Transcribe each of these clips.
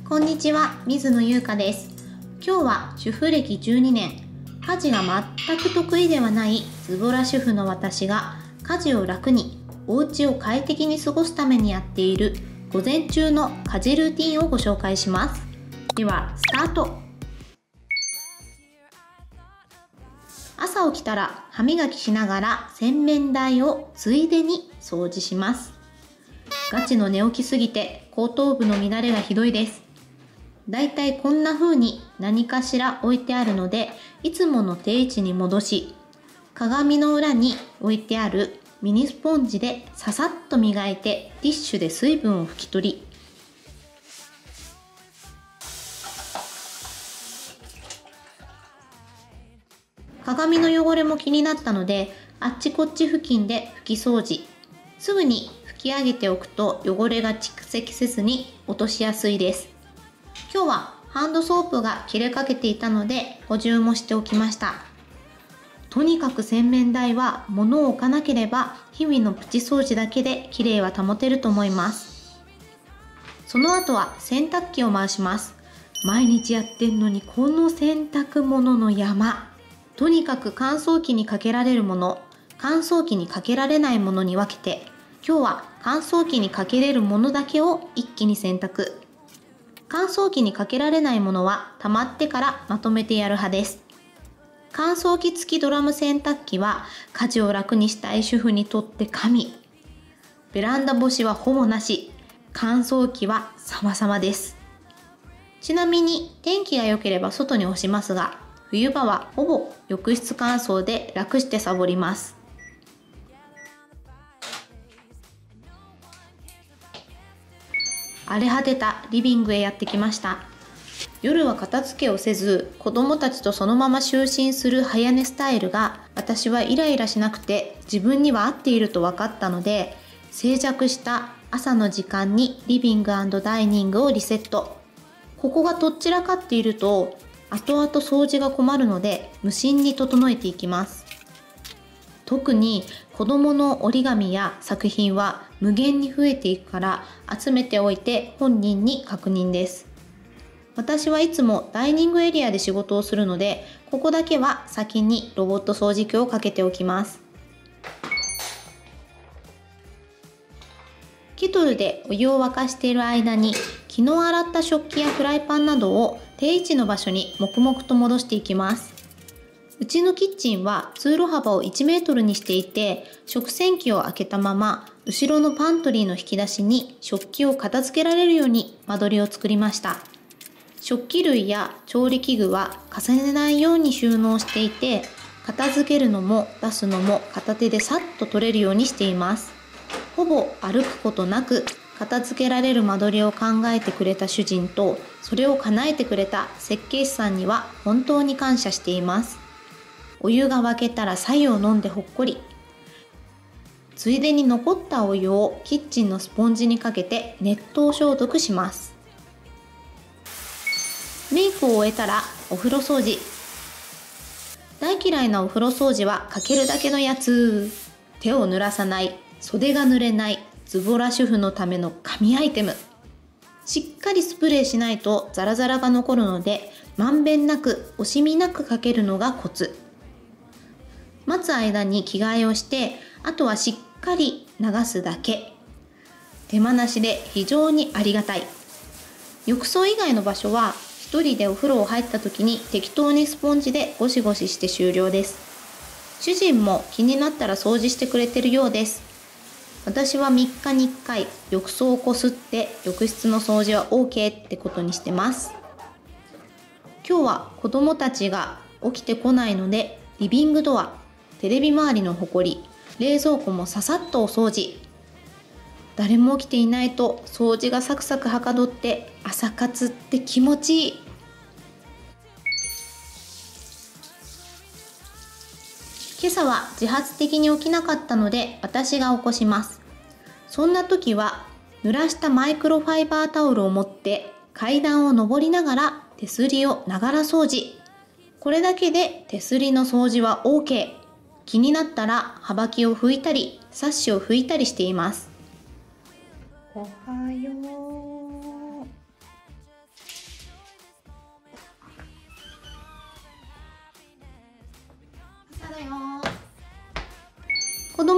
こんにちは、水野優香です。今日は主婦歴12年、家事が全く得意ではないズボラ主婦の私が家事を楽に、お家を快適に過ごすためにやっている午前中の家事ルーティンをご紹介します。では、スタート。朝起きたら歯磨きしながら洗面台をついでに掃除します。ガチの寝起きすぎて後頭部の乱れがひどいです。だいたいこんな風に何かしら置いてあるので、いつもの定位置に戻し、鏡の裏に置いてあるミニスポンジでささっと磨いてティッシュで水分を拭き取り、鏡の汚れも気になったので、あっちこっち付近で拭き掃除。すぐに拭き上げておくと汚れが蓄積せずに落としやすいです。今日はハンドソープが切れかけていたので補充もしておきました。とにかく洗面台は物を置かなければ日々のプチ掃除だけで綺麗は保てると思います。その後は洗濯機を回します。毎日やってんのにこの洗濯物の山。とにかく乾燥機にかけられるもの、乾燥機にかけられないものに分けて、今日は乾燥機にかけれるものだけを一気に洗濯。乾燥機にかけられないものは溜まってからまとめてやる派です。乾燥機付きドラム洗濯機は家事を楽にしたい主婦にとって神。ベランダ干しはほぼなし。乾燥機は様々です。ちなみに天気が良ければ外に干しますが、冬場はほぼ浴室乾燥で楽してサボります。荒れ果てたリビングへやってきました。夜は片付けをせず、子供たちとそのまま就寝する早寝スタイルが私はイライラしなくて自分には合っていると分かったので、静寂した朝の時間にリビング&ダイニングをリセット。ここがとっちらかっていると後々掃除が困るので無心に整えていきます。特に子供の折り紙や作品は無限に増えていくから集めておいて本人に確認です。私はいつもダイニングエリアで仕事をするので、ここだけは先にロボット掃除機をかけておきます。ケトルでお湯を沸かしている間に昨日洗った食器やフライパンなどを定位置の場所に黙々と戻していきます。うちのキッチンは通路幅を1メートルにしていて、食洗機を開けたまま後ろのパントリーの引き出しに食器を片付けられるように間取りを作りました。食器類や調理器具は重ねないように収納していて、片付けるのも出すのも片手でさっと取れるようにしています。ほぼ歩くことなく片付けられる間取りを考えてくれた主人と、それを叶えてくれた設計士さんには本当に感謝しています。お湯が沸けたら白湯を飲んでほっこり。ついでに残ったお湯をキッチンのスポンジにかけて熱湯消毒します。メイクを終えたらお風呂掃除。大嫌いなお風呂掃除はかけるだけのやつ。手を濡らさない、袖が濡れないズボラ主婦のための神アイテム。しっかりスプレーしないとザラザラが残るので、まんべんなく惜しみなくかけるのがコツ。待つ間に着替えをして、あとはしっかり流すだけ。手間なしで非常にありがたい。浴槽以外の場所は一人でお風呂を入った時に適当にスポンジでゴシゴシして終了です。主人も気になったら掃除してくれてるようです。私は3日に1回浴槽をこすって浴室の掃除は OK ってことにしてます。今日は子供たちが起きてこないので、リビングドア、テレビ周りのほこり、冷蔵庫もささっとお掃除。誰も起きていないと掃除がサクサクはかどって朝活って気持ちいい。今朝は自発的に起きなかったので私が起こします。そんな時は濡らしたマイクロファイバータオルを持って階段を上りながら手すりをながら掃除。これだけで手すりの掃除は OK。気になったらはばきを拭いたりサッシを拭いたりしています。おはよう。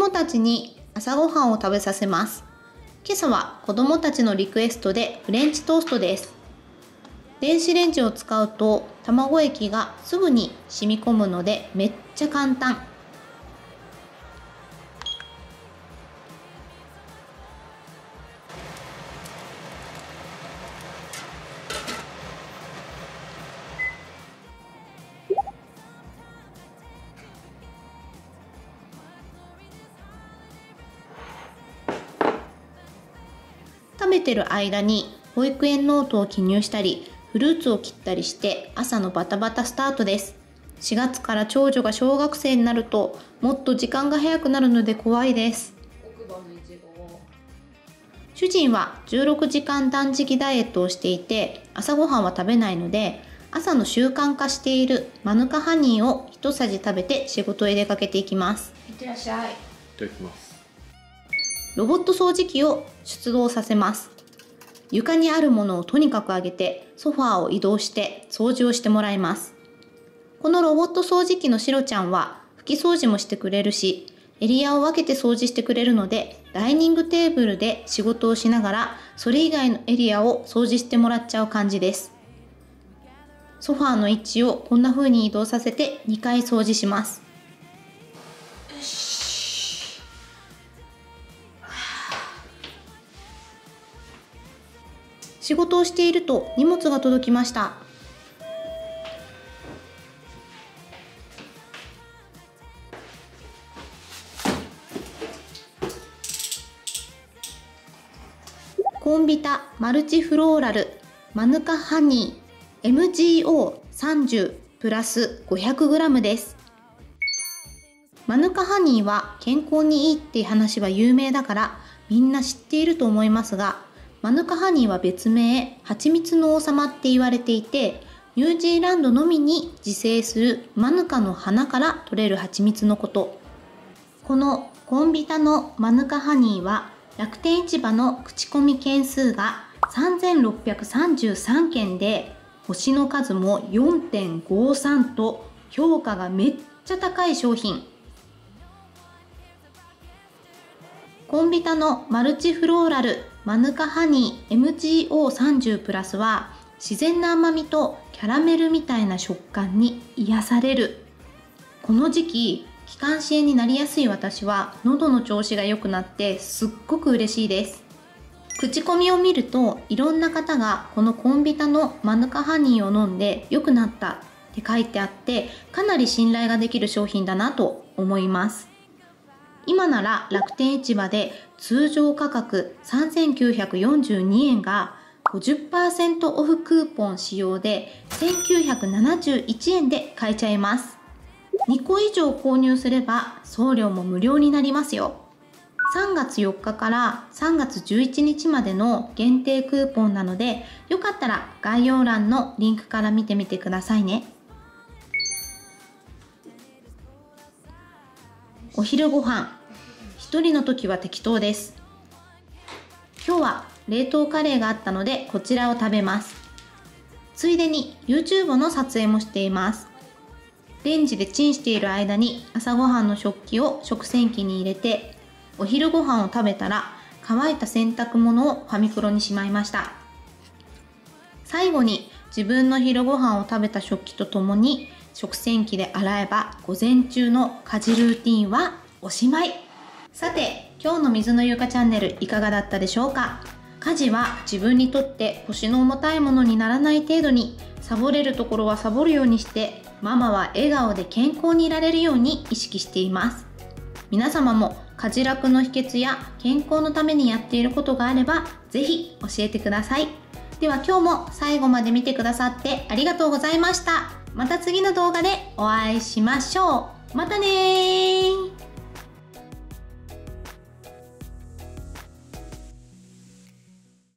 供たちに朝ごはんを食べさせます。今朝は子供たちのリクエストでフレンチトーストです。電子レンジを使うと卵液がすぐに染み込むのでめっちゃ簡単。食べてる間に保育園ノートを記入したり、フルーツを切ったりして朝のバタバタスタートです。4月から長女が小学生になるともっと時間が早くなるので怖いです。主人は16時間断食ダイエットをしていて朝ごはんは食べないので、朝の習慣化しているマヌカハニーを一さじ食べて仕事へ出かけていきます。 いってらっしゃい。いただきます。 ロボット掃除機を出動させます。床にあるものをとにかく上げてソファーを移動して掃除をしてもらいます。このロボット掃除機のシロちゃんは拭き掃除もしてくれるし、エリアを分けて掃除してくれるので、ダイニングテーブルで仕事をしながらそれ以外のエリアを掃除してもらっちゃう感じです。ソファーの位置をこんな風に移動させて2回掃除します。仕事をしていると荷物が届きました。コンビタマルチフローラルマヌカハニー MGO30 プラス 500g です。マヌカハニーは健康にいいって話は有名だからみんな知っていると思いますが、マヌカハニーは別名蜂蜜の王様って言われていて、ニュージーランドのみに自生するマヌカの花から取れる蜂蜜のこと。このコンビタのマヌカハニーは楽天市場の口コミ件数が3633件で、星の数も 4.53 と評価がめっちゃ高い商品。コンビタのマルチフローラルマヌカハニー MGO30 プラスは自然な甘みとキャラメルみたいな食感に癒される。この時期気管支炎になりやすい私は喉の調子が良くなってすっごく嬉しいです。口コミを見るといろんな方がこのコンビタのマヌカハニーを飲んで良くなったって書いてあって、かなり信頼ができる商品だなと思います。今なら楽天市場で通常価格3942円が 50% オフクーポン使用で1971円で買えちゃいます。2個以上購入すれば送料も無料になりますよ。3月4日から3月11日までの限定クーポンなので、よかったら概要欄のリンクから見てみてくださいね。お昼ご飯、一人の時は適当です。今日は冷凍カレーがあったのでこちらを食べます。ついでに YouTube の撮影もしています。レンジでチンしている間に朝ごはんの食器を食洗機に入れて、お昼ご飯を食べたら乾いた洗濯物をファミクロにしまいました。最後に自分の昼ご飯を食べた食器とともに食洗機で洗えば午前中の家事ルーティンはおしまい。さて、今日の水のゆかチャンネルいかがだったでしょうか。家事は自分にとって腰の重たいものにならない程度に、サボれるところはサボるようにして、ママは笑顔で健康にいられるように意識しています。皆様も家事楽の秘訣や健康のためにやっていることがあれば、ぜひ教えてください。では今日も最後まで見てくださってありがとうございました。また次の動画でお会いしましょう。またねー。